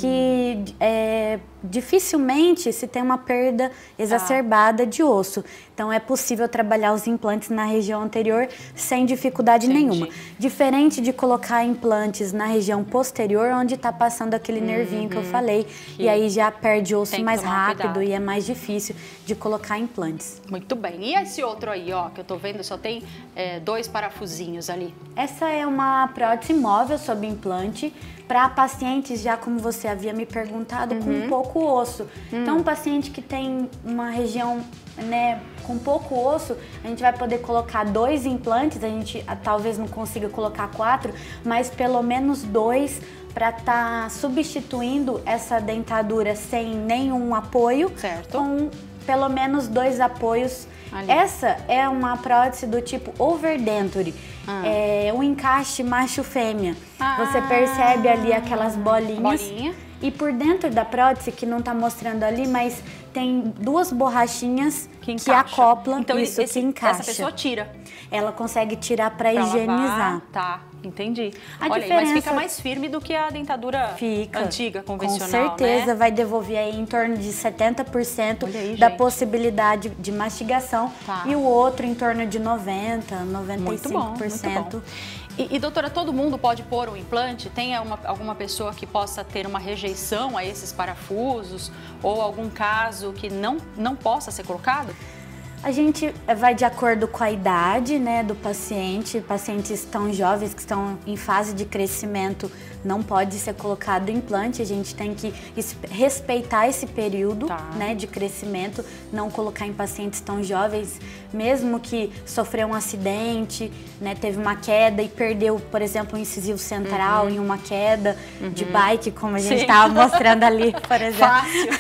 que é, dificilmente se tem uma perda exacerbada ah. de osso. Então é possível trabalhar os implantes na região anterior sem dificuldade Entendi. nenhuma. Diferente de colocar implantes na região posterior, onde está passando aquele uhum. nervinho que eu falei. Que e aí já perde osso mais rápido cuidado. e é mais difícil de colocar implantes. Muito bem. E esse outro aí, ó, que eu tô vendo, só tem é, dois parafusinhos ali. Essa é uma prótese móvel sob implante para pacientes, já como você havia me perguntado, uhum. com pouco osso. Uhum. Então, um paciente que tem uma região, né, com pouco osso, a gente vai poder colocar dois implantes, a gente a, talvez não consiga colocar quatro, mas pelo menos dois para estar tá substituindo essa dentadura sem nenhum apoio, certo. com pelo menos dois apoios. Ali. Essa é uma prótese do tipo overdenture, ah. é um encaixe macho-fêmea. Ah. Você percebe ali aquelas bolinhas. Bolinha. E por dentro da prótese, que não está mostrando ali, mas tem duas borrachinhas que, que acoplam, então, isso, esse, que encaixa. Essa pessoa tira. Ela consegue tirar para higienizar. Lavar. Tá, entendi. A Olha, diferença... mas fica mais firme do que a dentadura fica. antiga, convencional, Com certeza, né? vai devolver aí em torno de setenta por cento aí, da gente. possibilidade de mastigação. Tá. E o outro em torno de noventa por cento, noventa e cinco por cento. Muito bom, muito bom. E, e, doutora, todo mundo pode pôr um implante? Tem uma, alguma pessoa que possa ter uma rejeição a esses parafusos ou algum caso que não, não possa ser colocado? A gente vai de acordo com a idade, né, do paciente. Pacientes tão jovens que estão em fase de crescimento não pode ser colocado implante. A gente tem que respeitar esse período, tá. né, de crescimento, não colocar em pacientes tão jovens, mesmo que sofreu um acidente, né, teve uma queda e perdeu, por exemplo, o incisivo central uhum. em uma queda uhum. de bike, como a gente estava mostrando ali, por exemplo. Fácil.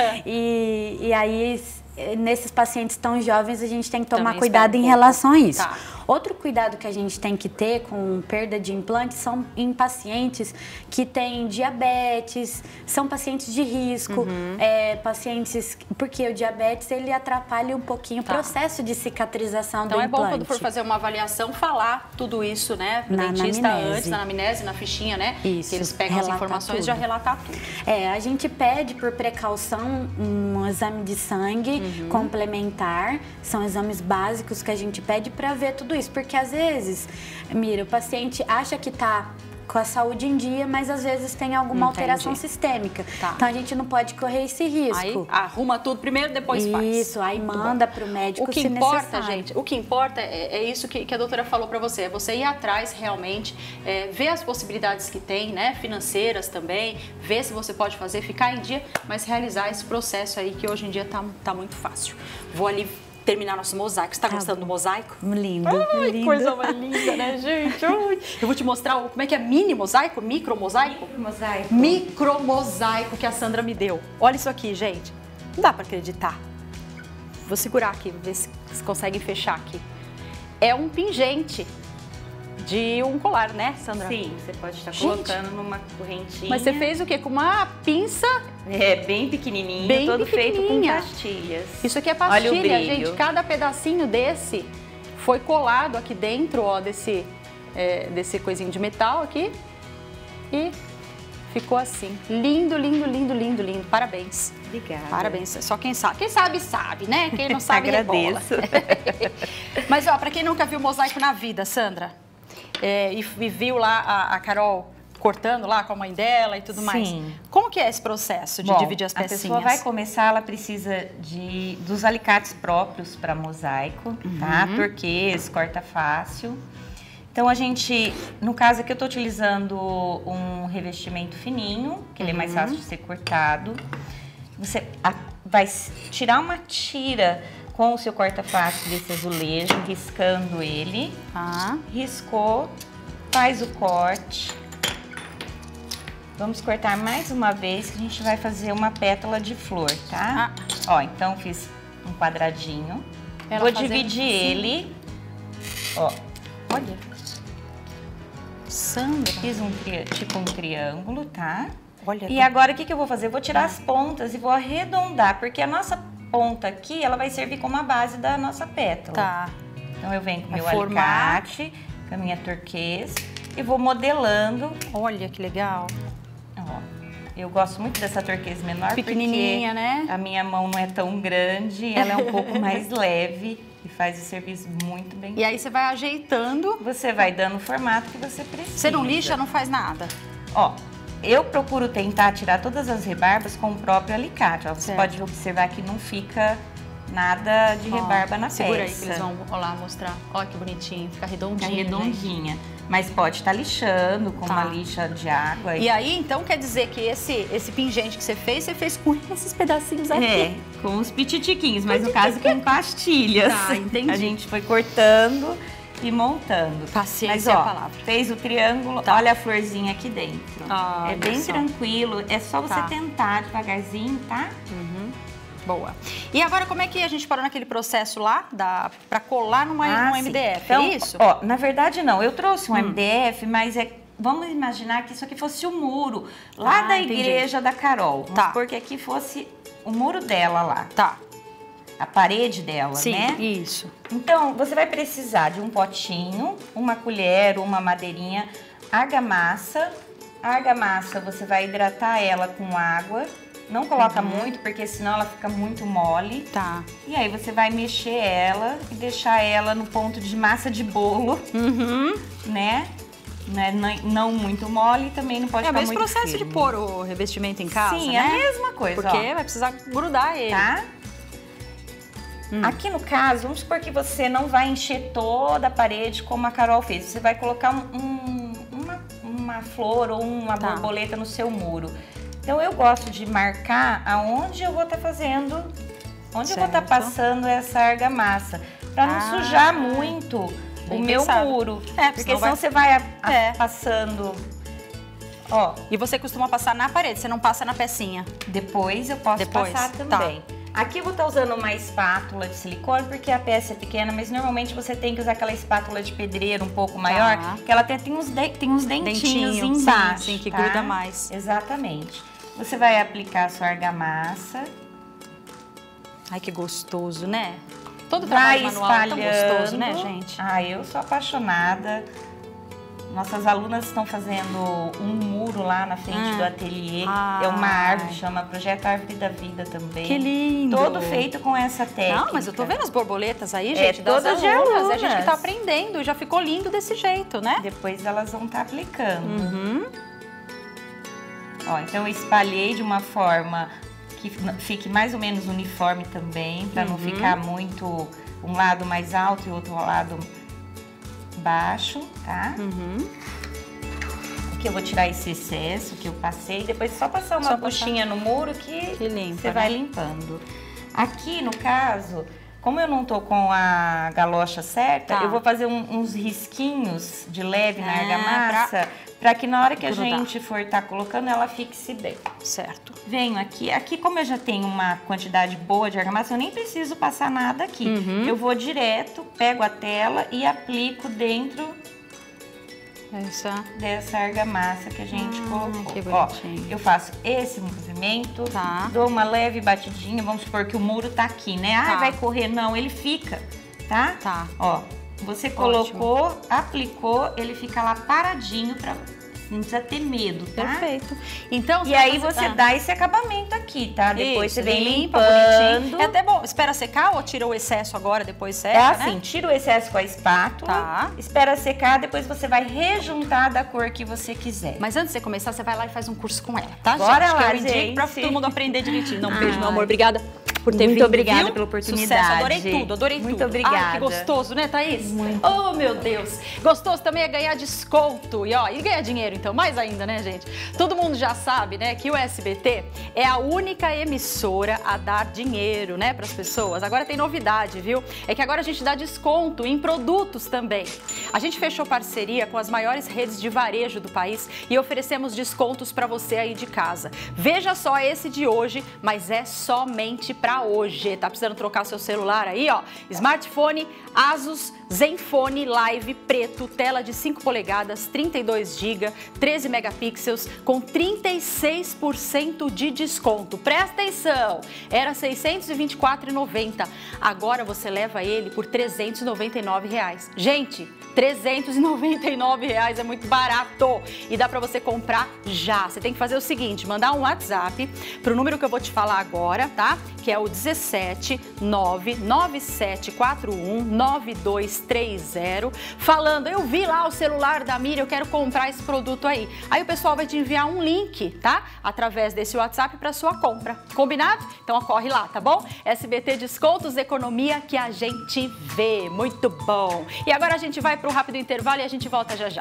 e, e aí... nesses pacientes tão jovens, a gente tem que tomar Também cuidado em um relação a isso. Tá. Outro cuidado que a gente tem que ter com perda de implante são em pacientes que têm diabetes, são pacientes de risco, uhum. é, pacientes... Porque o diabetes, ele atrapalha um pouquinho tá. o processo de cicatrização então, do implante. Então é bom, quando for implante. fazer uma avaliação, falar tudo isso, né? Pro Na dentista anamnese. antes, na anamnese, na fichinha, né? Isso. Que eles pegam Relatar as informações tudo. e já relatar tudo. É, a gente pede por precaução um exame de sangue uhum. complementar. São exames básicos que a gente pede para ver tudo isso, porque às vezes, Mira, o paciente acha que tá com a saúde em dia, mas às vezes tem alguma Entendi. alteração sistêmica. Tá. Então a gente não pode correr esse risco. Aí arruma tudo primeiro, depois faz. Isso, aí Muito manda bom. para o médico O que se importa, necessário. gente, o que importa é, é isso que, que a doutora falou para você, é você ir atrás realmente, é, ver as possibilidades que tem, né, financeiras também, ver se você pode fazer, ficar em dia, mas realizar esse processo aí que hoje em dia tá, tá muito fácil. Vou ali terminar nosso mosaico. Você tá, tá gostando bom. do mosaico? Lindo, Ai, lindo. coisa mais linda, né, gente? Ai. Eu vou te mostrar o, como é que é mini mosaico, micro mosaico? Micro mosaico. Micro mosaico que a Sandra me deu. Olha isso aqui, gente. Não dá pra acreditar. Vou segurar aqui, ver se, se conseguem fechar aqui. É um pingente de um colar, né, Sandra? Sim, você pode estar Gente, colocando numa correntinha. Mas você fez o quê? Com uma pinça? É, bem pequenininho, Bem todo feito com pequenininha. pastilhas. Isso aqui é Olha o pastilha, brilho. gente. Cada pedacinho desse foi colado aqui dentro, ó, desse, é, desse coisinho de metal aqui. E ficou assim. Lindo, lindo, lindo, lindo, lindo. Parabéns. Obrigada. Parabéns. Só quem sabe. Quem sabe, sabe, né? Quem não sabe, rebola. Agradeço. Mas, ó, pra quem nunca viu mosaico na vida, Sandra, é, e, e viu lá a, a Carol cortando lá com a mãe dela e tudo mais. Sim. Como que é esse processo de Bom, dividir as a pecinhas? pessoa vai começar, ela precisa de, dos alicates próprios para mosaico, Uhum. tá? Turquês, corta fácil. Então, a gente, no caso aqui, eu estou utilizando um revestimento fininho, que ele é mais Uhum. fácil de ser cortado. Você a, vai tirar uma tira com o seu corta-face desse azulejo, riscando ele. Ah. Riscou, faz o corte. Vamos cortar mais uma vez, que a gente vai fazer uma pétala de flor, tá? Ah. Ó, então fiz um quadradinho. Ela Vou fazendo dividir assim. ele. Ó, Olha. Sandra. fiz um tri- tipo um triângulo, tá? Olha. E agora o que, que eu vou fazer? Eu vou tirar as pontas e vou arredondar, porque a nossa ponta aqui, ela vai servir como a base da nossa pétala. Tá. Então eu venho com o Vai meu formar. alicate, com a minha turquesa e vou modelando. Olha que legal. Ó, eu gosto muito dessa turquesa menor, Pequenininha, porque né? a minha mão não é tão grande, ela é um pouco mais leve e faz o serviço muito bem. E aí você vai ajeitando. Você vai dando o formato que você precisa. Você não lixa, não faz nada. Ó, eu procuro tentar tirar todas as rebarbas com o próprio alicate. Ó, você Certo. pode observar que não fica nada de rebarba Ó, na segura peça. aí que eles vão ó lá mostrar. Olha que bonitinho, fica redondinho. Fica gente. redondinha. Mas pode estar lixando com Tá. uma lixa de água. E aí, então, quer dizer que esse, esse pingente que você fez, você fez com esses pedacinhos aqui. É, com os pititiquinhos, mas no caso com pastilhas. Tá, entendi. A gente foi cortando e montando. Paciência Mas, é ó, a palavra. fez o triângulo, Tá. olha a florzinha aqui dentro. Ah, é bem olha só. tranquilo, é só você Tá. tentar devagarzinho, tá? Boa. E agora, como é que a gente parou naquele processo lá da, pra colar numa, Ah, num sim. M D F? Então, é isso? Ó, na verdade não, eu trouxe um Hum. M D F, mas é... Vamos imaginar que isso aqui fosse o muro lá Ah, da entendi. igreja da Carol. Vamos Tá. supor que aqui fosse o muro dela lá, Tá. a parede dela, Sim, né? isso. Então, você vai precisar de um potinho, uma colher, uma madeirinha, argamassa. A argamassa, você vai hidratar ela com água. Não coloca muito, porque senão ela fica muito mole. Tá. E aí você vai mexer ela e deixar ela no ponto de massa de bolo, Uhum. né? Né? Não, não muito mole e também não pode É o ficar mesmo muito processo firme. de pôr o revestimento em casa, Sim, né? é a mesma coisa, Porque ó. vai precisar grudar ele. Tá? Hum. Aqui no caso, vamos supor que você não vai encher toda a parede como a Carol fez. Você vai colocar um- um- uma, uma flor ou uma Tá. borboleta no seu muro. Então eu gosto de marcar aonde eu vou estar fazendo, onde eu vou estar Certo. passando essa argamassa, para não Ah, sujar muito o bem meu pensado. muro. É, porque senão senão vai- você vai a- a- É. passando. Ó, E você costuma passar na parede, você não passa na pecinha. depois eu posso Depois, passar tá. também. Aqui eu vou estar usando uma espátula de silicone, porque a peça é pequena, mas normalmente você tem que usar aquela espátula de pedreiro um pouco maior, que ela até tem uns, de- tem uns dentinhos Dentinho, sim, embaixo, sim, que tá? gruda mais. Exatamente. Você vai aplicar a sua argamassa, Ai, que gostoso, né? Todo vai trabalho manual é tão espalhando. gostoso, né, gente? Ah, eu sou apaixonada. nossas alunas estão fazendo um muro lá na frente ah. do ateliê. Ah. É uma árvore, chama Projeto Árvore da Vida também. Que lindo! Todo feito com essa técnica. Não, mas eu tô vendo as borboletas aí, gente, é, das todas alunas. de alunas. A gente que tá aprendendo, já ficou lindo desse jeito, né? Depois elas vão estar tá aplicando. Uhum. Ó, então eu espalhei de uma forma que fique mais ou menos uniforme também, para uhum. não ficar muito um lado mais alto e outro lado baixo, tá? Uhum. Aqui eu vou tirar esse excesso que eu passei, depois só passar uma só buchinha passar... no muro que, que limpa, você né? vai limpando. Aqui, no caso, como eu não tô com a galocha certa, tá. eu vou fazer um, uns risquinhos de leve na argamassa, pra... para que na hora que a grudar. gente for estar tá colocando, ela fixe bem. Certo. Venho aqui, aqui como eu já tenho uma quantidade boa de argamassa, eu nem preciso passar nada aqui. Uhum. Eu vou direto, pego a tela e aplico dentro Essa. dessa argamassa que a gente ah, colocou. Que bonitinho. Ó, eu faço esse movimento, tá. dou uma leve batidinha, vamos supor que o muro tá aqui, né? Tá. Ah, vai correr? Não, ele fica, tá? Tá. Ó, você colocou, ótimo. aplicou, ele fica lá paradinho pra... Não precisa ter medo, tá? Perfeito. Então, e aí você ah. dá esse acabamento aqui, tá? Depois Isso, você vem limpa, limpando. Bonitinho. É até bom. Espera secar ou tira o excesso agora, depois seca, É assim, né? tira o excesso com a espátula, tá. espera secar, depois você vai rejuntar da cor que você quiser. Mas antes de você começar, você vai lá e faz um curso com ela, tá, Bora gente? lá, que eu indico gente. pra todo mundo aprender direitinho. Não, um beijo, Ai. meu amor. Obrigada por ter Muito vindo, obrigada viu? pela oportunidade. Sucesso, adorei tudo, adorei Muito tudo. obrigada. Ai, que gostoso, né, Thaís? Muito. Oh, meu Deus. Gostoso também é ganhar desconto. E, ó, e ganhar dinheiro, então, mais ainda, né, gente? Todo mundo já sabe, né, que o S B T é a única emissora a dar dinheiro, né, pras pessoas. Agora tem novidade, viu? É que agora a gente dá desconto em produtos também. A gente fechou parceria com as maiores redes de varejo do país e oferecemos descontos para você aí de casa. Veja só esse de hoje, mas é somente para hoje. Tá precisando trocar seu celular aí, ó? Smartphone Asus Zenfone Live preto, tela de cinco polegadas, trinta e dois gigas, treze megapixels, com trinta e seis por cento de desconto. Presta atenção! Era seiscentos e vinte e quatro reais e noventa centavos. Agora você leva ele por trezentos e noventa e nove reais. Gente, trezentos e noventa e nove reais é muito barato e dá para você comprar já. Você tem que fazer o seguinte, mandar um WhatsApp pro número que eu vou te falar agora, tá? Que é o dezessete nove nove sete quatro um nove dois três zero, falando, eu vi lá o celular da Miriam, eu quero comprar esse produto aí. Aí o pessoal vai te enviar um link, tá? Através desse WhatsApp para sua compra. Combinado? Então corre lá, tá bom? S B T Descontos, economia que a gente vê. Muito bom. E agora a gente vai para um rápido intervalo e a gente volta já já.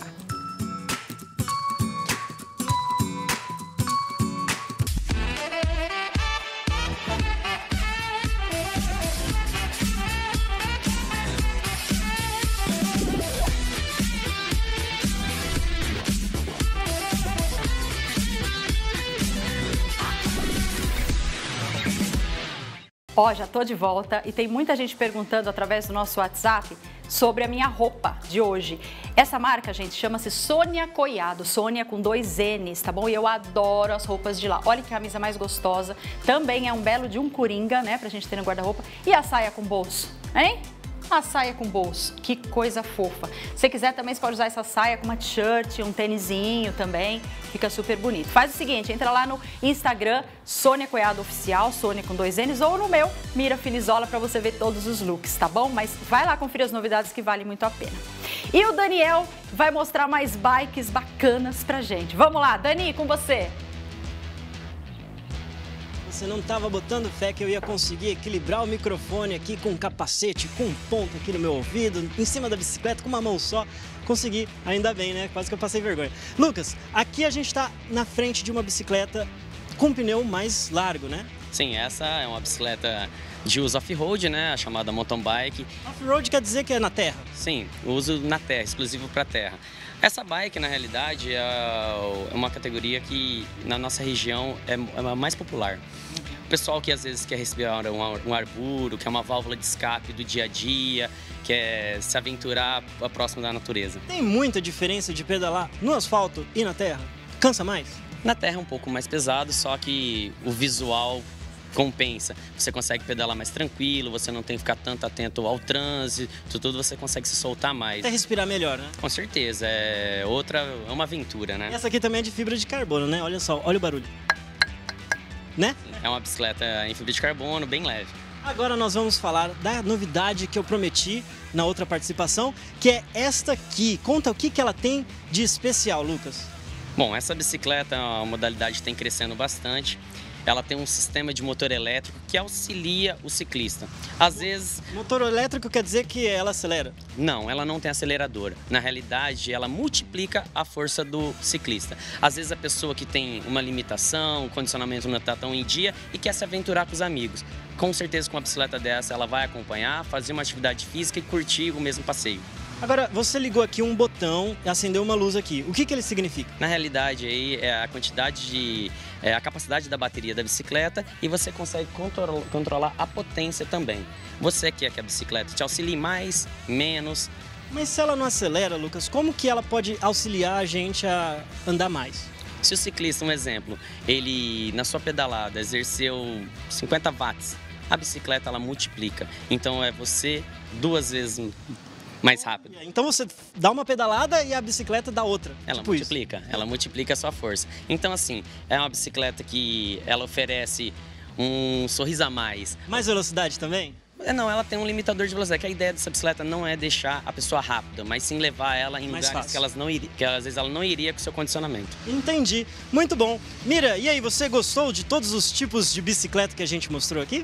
Ó, já tô de volta e tem muita gente perguntando através do nosso WhatsApp sobre a minha roupa de hoje. Essa marca, gente, chama-se Sônia Coiado, Sônia com dois N's, tá bom? E eu adoro as roupas de lá. Olha que camisa mais gostosa, também é um belo de um coringa, né, pra gente ter no guarda-roupa. E a saia com bolso, hein? A saia com bolso, que coisa fofa. Se você quiser também, você pode usar essa saia com uma t-shirt, um tênisinho também, fica super bonito. Faz o seguinte, entra lá no Instagram, Sônia Coiado Oficial, Sônia com dois N's, ou no meu, Mira Filizola, pra você ver todos os looks, tá bom? Mas vai lá conferir as novidades que valem muito a pena. E o Daniel vai mostrar mais bikes bacanas pra gente. Vamos lá, Dani, com você. Você não estava botando fé que eu ia conseguir equilibrar o microfone aqui com um capacete, com um ponto aqui no meu ouvido, em cima da bicicleta, com uma mão só. Consegui, ainda bem, né? Quase que eu passei vergonha. Lucas, aqui a gente está na frente de uma bicicleta com um pneu mais largo, né? Sim, essa é uma bicicleta de uso off-road, né? A chamada mountain bike. Off-road quer dizer que é na terra? Sim, uso na terra, exclusivo para terra. Essa bike, na realidade, é uma categoria que na nossa região é a mais popular. O pessoal que às vezes quer respirar um ar puro, quer uma válvula de escape do dia a dia, quer se aventurar próximo da natureza. Tem muita diferença de pedalar no asfalto e na terra? Cansa mais? Na terra é um pouco mais pesado, só que o visual compensa. Você consegue pedalar mais tranquilo, você não tem que ficar tanto atento ao trânsito, tudo você consegue se soltar mais. Até respirar melhor, né? Com certeza, é outra, é uma aventura, né? E essa aqui também é de fibra de carbono, né? Olha só, olha o barulho. Né? É uma bicicleta em fibra de carbono, bem leve. Agora nós vamos falar da novidade que eu prometi na outra participação, que é esta aqui. Conta o que, que ela tem de especial, Lucas. Bom, essa bicicleta, a modalidade tem crescendo bastante. Ela tem um sistema de motor elétrico que auxilia o ciclista. Às vezes... Motor elétrico quer dizer que ela acelera? Não, ela não tem acelerador. Na realidade, ela multiplica a força do ciclista. Às vezes a pessoa que tem uma limitação, o condicionamento não está tão em dia e quer se aventurar com os amigos. Com certeza com uma bicicleta dessa ela vai acompanhar, fazer uma atividade física e curtir o mesmo passeio. Agora, você ligou aqui um botão e acendeu uma luz aqui. O que, que ele significa? Na realidade, aí é a quantidade de... É a capacidade da bateria da bicicleta e você consegue control, controlar a potência também. Você quer que a bicicleta te auxilie mais, menos... Mas se ela não acelera, Lucas, como que ela pode auxiliar a gente a andar mais? Se o ciclista, um exemplo, ele na sua pedalada exerceu cinquenta watts, a bicicleta ela multiplica. Então é você duas vezes... mais rápido. Então você dá uma pedalada e a bicicleta dá outra. Ela tipo multiplica, isso. ela multiplica a sua força. Então assim, é uma bicicleta que ela oferece um sorriso a mais. Mais velocidade também? Não, ela tem um limitador de velocidade, que a ideia dessa bicicleta não é deixar a pessoa rápida, mas sim levar ela em mais lugares fácil. que, elas não iri, que às vezes ela não iria com o seu condicionamento. Entendi. Muito bom. Mira, e aí, você gostou de todos os tipos de bicicleta que a gente mostrou aqui?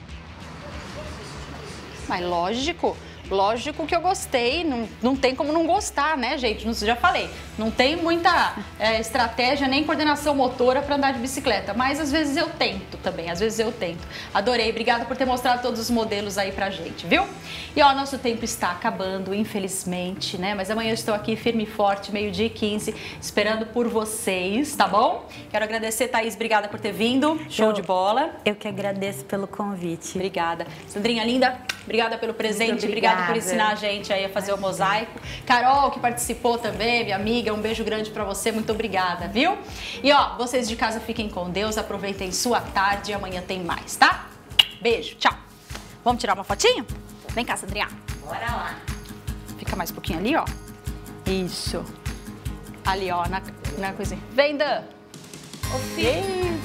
Mas lógico. Lógico que eu gostei, não, não tem como não gostar, né, gente? Não, já falei, não tem muita é, estratégia nem coordenação motora para andar de bicicleta, mas às vezes eu tento também, às vezes eu tento. Adorei, obrigada por ter mostrado todos os modelos aí pra gente, viu? E ó, nosso tempo está acabando, infelizmente, né? Mas amanhã eu estou aqui firme e forte, meio-dia e quinze, esperando por vocês, tá bom? Quero agradecer, Thaís, obrigada por ter vindo, show eu, de bola. Eu que agradeço pelo convite. Obrigada. Sandrinha linda, obrigada pelo presente, obrigada. Obrigada por ensinar a gente aí a fazer o mosaico. Carol, que participou também, minha amiga, um beijo grande pra você, muito obrigada, viu? E ó, vocês de casa fiquem com Deus, aproveitem sua tarde e amanhã tem mais, tá? Beijo, tchau. Vamos tirar uma fotinho? Vem cá, Sandrinha. Bora lá. Fica mais um pouquinho ali, ó. Isso. Ali, ó, na, na coisinha. Vem, Dan. Ô, filho.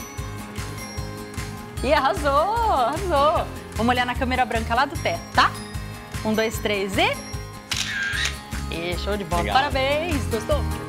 E arrasou, arrasou. Vamos olhar na câmera branca lá do teto, tá? Um, dois, três e... E show de bola. Legal. Parabéns, gostou?